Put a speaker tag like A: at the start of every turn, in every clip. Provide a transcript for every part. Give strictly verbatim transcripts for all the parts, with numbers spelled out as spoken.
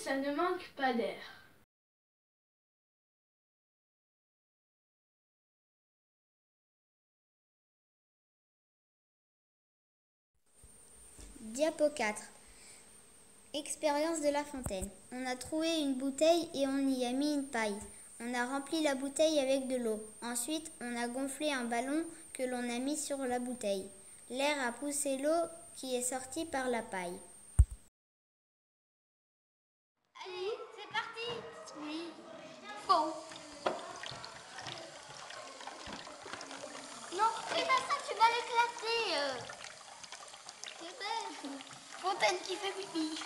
A: ça ne manque pas d'air.
B: Diapo quatre. Expérience de La Fontaine. On a trouvé une bouteille et on y a mis une paille. On a rempli la bouteille avec de l'eau. Ensuite, on a gonflé un ballon que l'on a mis sur la bouteille. L'air a poussé l'eau qui est sortie par la paille.
C: Allez, c'est parti. Oui. Faux. Non, fais pas ça, tu vas l'éclater. Euh. C'est bête. Fontaine qui fait pipi.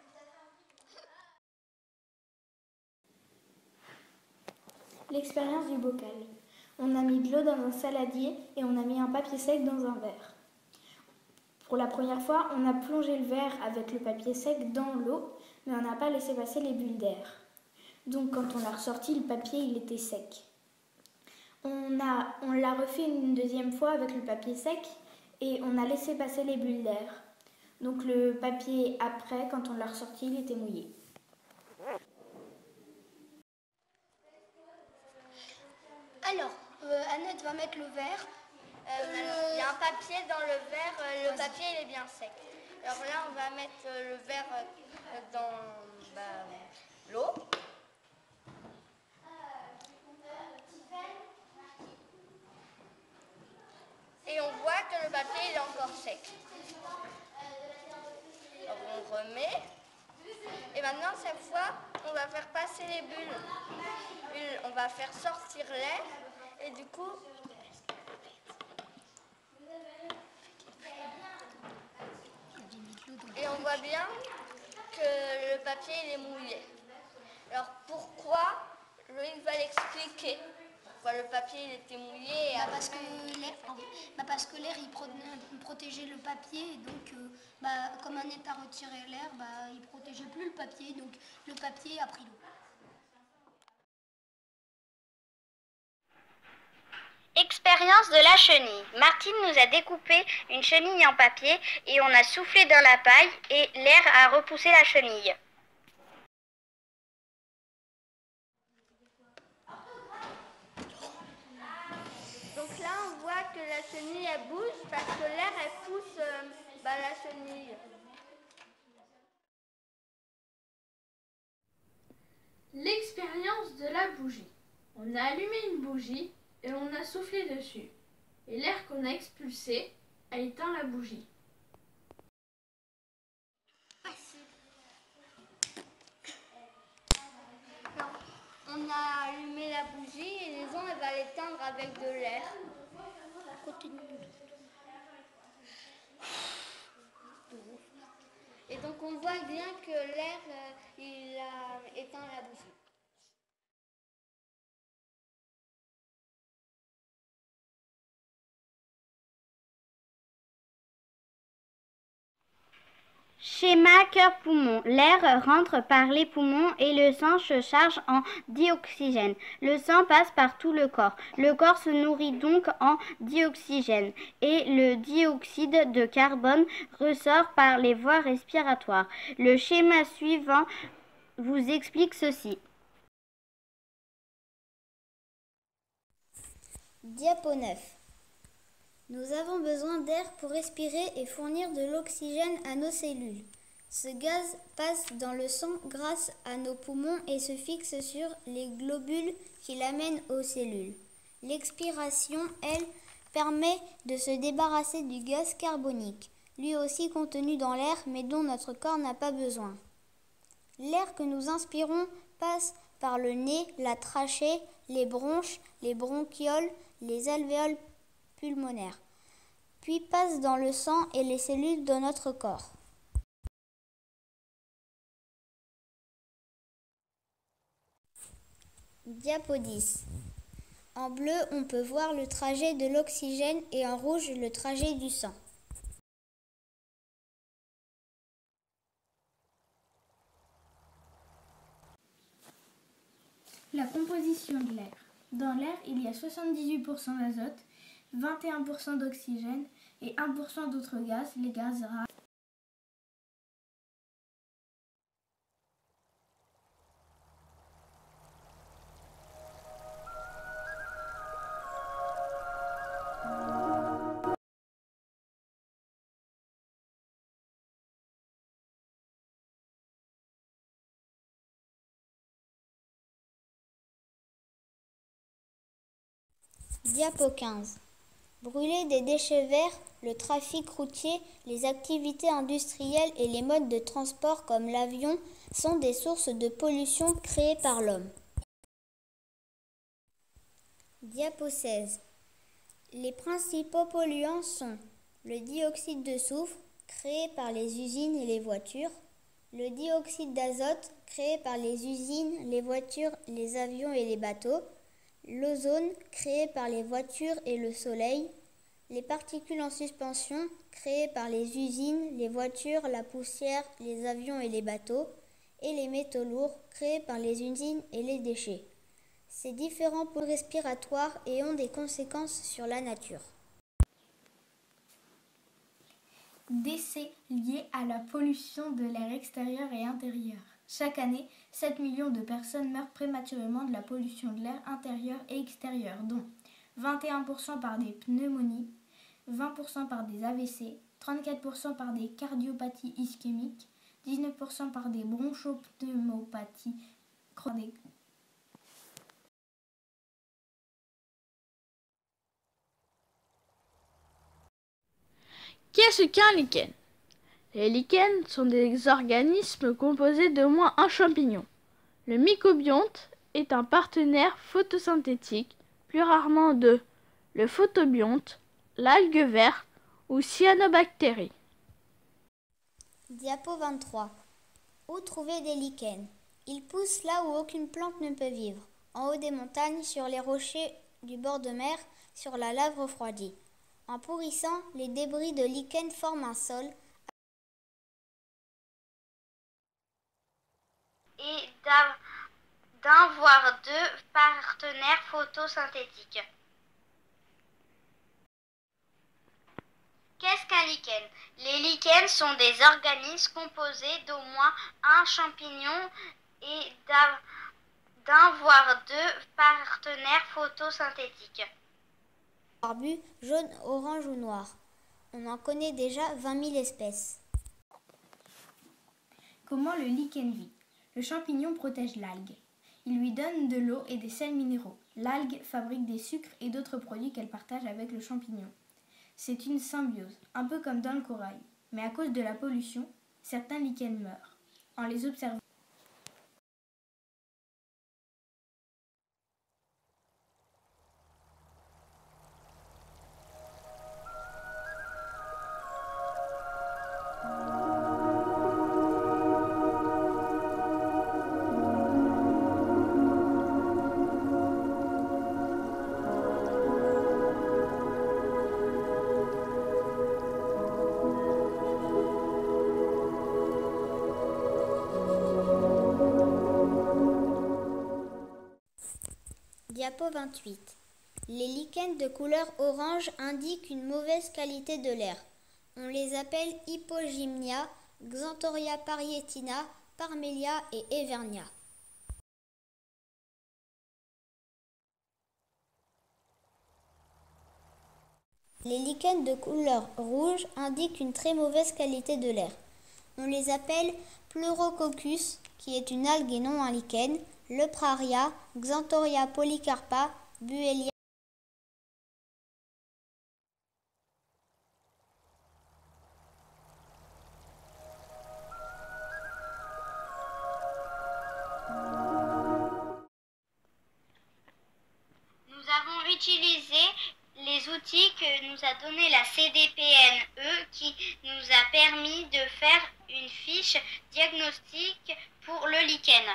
D: L'expérience du bocal. On a mis de l'eau dans un saladier et on a mis un papier sec dans un verre. Pour la première fois, on a plongé le verre avec le papier sec dans l'eau, mais on n'a pas laissé passer les bulles d'air. Donc quand on l'a ressorti, le papier il était sec. On, a, on l'a refait une deuxième fois avec le papier sec et on a laissé passer les bulles d'air. Donc le papier après, quand on l'a ressorti, il était mouillé.
C: Alors, euh, Annette va mettre le verre. Euh, il y a un papier dans le verre, euh, le papier il est bien sec. Alors là, on va mettre euh, le verre euh, dans bah, l'eau. Et on voit que le papier il est encore sec. Alors on remet. Et maintenant, cette fois, on va faire passer les bulles. On va faire sortir l'air. Et du coup, et on voit bien que le papier il est mouillé. Alors pourquoi? Loïc va l'expliquer. Pourquoi le papier il était mouillé et
E: bah parce, que l'air, bah parce que l'air il pro protégeait le papier et donc euh, bah, comme Annette a retiré l'air, bah, il ne protégeait plus le papier, donc le papier a pris l'eau.
B: Expérience de la chenille. Martine nous a découpé une chenille en papier et on a soufflé dans la paille et l'air a repoussé la chenille.
C: Donc là on voit que la chenille elle bouge parce que l'air elle pousse euh, bah, la chenille.
A: L'expérience de la bougie. On a allumé une bougie et on a soufflé dessus. Et l'air qu'on a expulsé a éteint la bougie.
C: Non. On a allumé la bougie et les gens elle va l'éteindre avec de l'air. Et donc on voit bien que l'air euh, il a éteint la bougie.
B: Schéma cœur-poumon. L'air rentre par les poumons et le sang se charge en dioxygène. Le sang passe par tout le corps. Le corps se nourrit donc en dioxygène et le dioxyde de carbone ressort par les voies respiratoires. Le schéma suivant vous explique ceci. Diapo neuf. Nous avons besoin d'air pour respirer et fournir de l'oxygène à nos cellules. Ce gaz passe dans le sang grâce à nos poumons et se fixe sur les globules qui l'amènent aux cellules. L'expiration, elle, permet de se débarrasser du gaz carbonique, lui aussi contenu dans l'air mais dont notre corps n'a pas besoin. L'air que nous inspirons passe par le nez, la trachée, les bronches, les bronchioles, les alvéoles pulmonaire, puis passe dans le sang et les cellules de notre corps. Diapo dix. En bleu, on peut voir le trajet de l'oxygène et en rouge, le trajet du sang.
D: La composition de l'air. Dans l'air, il y a soixante-dix-huit pour cent d'azote, vingt et un pour cent d'oxygène et un pour cent d'autres gaz, les gaz rares.
B: Diapo quinze. Brûler des déchets verts, le trafic routier, les activités industrielles et les modes de transport comme l'avion sont des sources de pollution créées par l'homme. Diapo seize. Les principaux polluants sont le dioxyde de soufre, créé par les usines et les voitures, le dioxyde d'azote, créé par les usines, les voitures, les avions et les bateaux, l'ozone, créé par les voitures et le soleil, les particules en suspension, créées par les usines, les voitures, la poussière, les avions et les bateaux, et les métaux lourds, créés par les usines et les déchets. Ces différents polluants respiratoires et ont des conséquences sur la nature.
D: Décès liés à la pollution de l'air extérieur et intérieur. Chaque année, sept millions de personnes meurent prématurément de la pollution de l'air intérieur et extérieur, dont vingt et un pour cent par des pneumonies, vingt pour cent par des A V C, trente-quatre pour cent par des cardiopathies ischémiques, dix-neuf pour cent par des bronchopneumopathies chroniques.
A: Qu'est-ce qu'un lichen? Les lichens sont des organismes composés d'au moins un champignon. Le mycobionte est un partenaire photosynthétique, plus rarement de le photobionte, l'algue verte ou cyanobactéries.
B: Diapo vingt-trois. Où trouver des lichens? Ils poussent là où aucune plante ne peut vivre, en haut des montagnes, sur les rochers du bord de mer, sur la lave refroidie. En pourrissant, les débris de lichen forment un sol
C: et d'un voire deux partenaires photosynthétiques. Qu'est-ce qu'un lichen? Les lichens sont des organismes composés d'au moins un champignon et d'un voire deux partenaires photosynthétiques.
B: Barbu, jaune, orange ou noir. On en connaît déjà vingt mille espèces.
D: Comment le lichen vit? Le champignon protège l'algue. Il lui donne de l'eau et des sels minéraux. L'algue fabrique des sucres et d'autres produits qu'elle partage avec le champignon. C'est une symbiose, un peu comme dans le corail. Mais à cause de la pollution, certains lichens meurent. En les observant,
B: Diapo vingt-huit. Les lichens de couleur orange indiquent une mauvaise qualité de l'air. On les appelle Hypogymnia, Xanthoria parietina, Parmelia et Evernia. Les lichens de couleur rouge indiquent une très mauvaise qualité de l'air. On les appelle Pleurococcus, qui est une algue et non un lichen, Lepraria, Xanthoria polycarpa, Buellia.
C: Nous avons utilisé les outils que nous a donné la C D P N E qui nous a permis de faire une fiche diagnostique pour le lichen.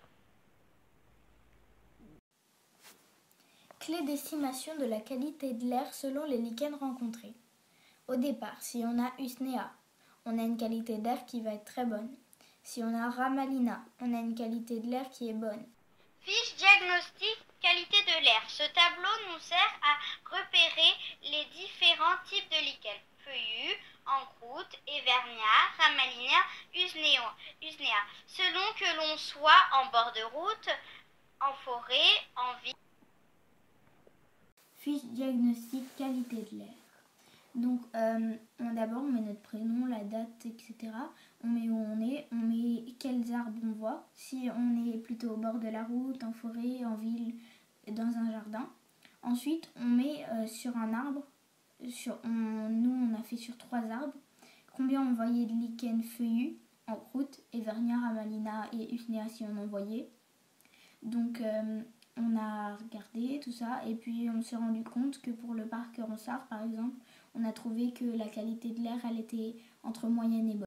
D: clé d'estimation de la qualité de l'air selon les lichens rencontrés. Au départ, si on a Usnea, on a une qualité d'air qui va être très bonne. Si on a Ramalina, on a une qualité de l'air qui est bonne.
C: Fiche diagnostic qualité de l'air. Ce tableau nous sert à repérer les différents types de lichens. Feuillus, en croûte, Evernia, Ramalina, Usnea. Selon que l'on soit en bord de route, en forêt, en ville.
D: Fiche diagnostic qualité de l'air. Donc, euh, on, d'abord, on met notre prénom, la date, et cetera. On met où on est, on met quels arbres on voit. Si on est plutôt au bord de la route, en forêt, en ville, dans un jardin. Ensuite, on met euh, sur un arbre, sur, on, nous on a fait sur trois arbres, combien on voyait de lichen feuillu en croûte, et Vernia, Ramalina et Usnéa on en voyait. Donc euh, on a regardé tout ça et puis on s'est rendu compte que pour le parc Ronsard par exemple, on a trouvé que la qualité de l'air elle était entre moyenne et bonne.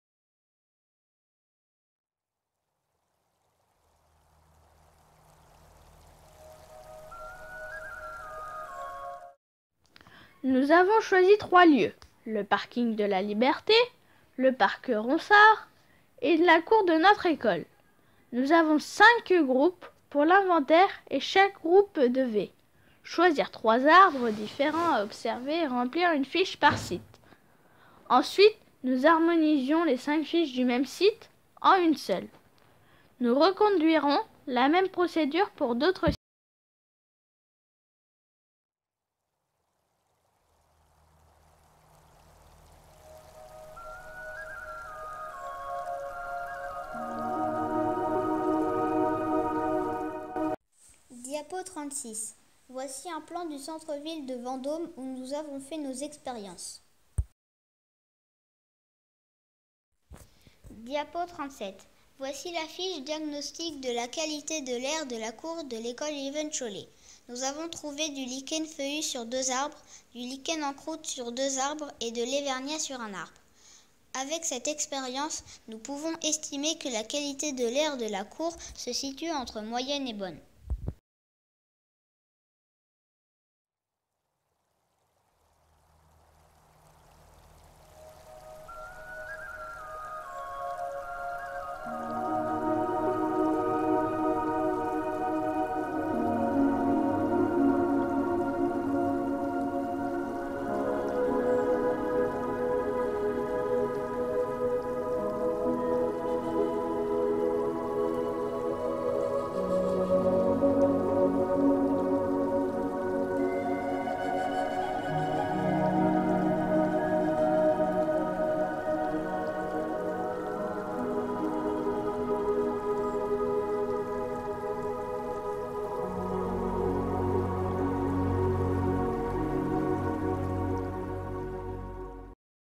A: Nous avons choisi trois lieux, le parking de la Liberté, le parc Ronsard et la cour de notre école. Nous avons cinq groupes pour l'inventaire et chaque groupe devait choisir trois arbres différents à observer et remplir une fiche par site. Ensuite, nous harmonisions les cinq fiches du même site en une seule. Nous reconduirons la même procédure pour d'autres sites.
B: Diapo trente-six. Voici un plan du centre-ville de Vendôme où nous avons fait nos expériences. Diapo trente-sept. Voici la fiche diagnostic de la qualité de l'air de la cour de l'école Yvonne Chollet. Nous avons trouvé du lichen feuillu sur deux arbres, du lichen en croûte sur deux arbres et de l'Evernia sur un arbre. Avec cette expérience, nous pouvons estimer que la qualité de l'air de la cour se situe entre moyenne et bonne.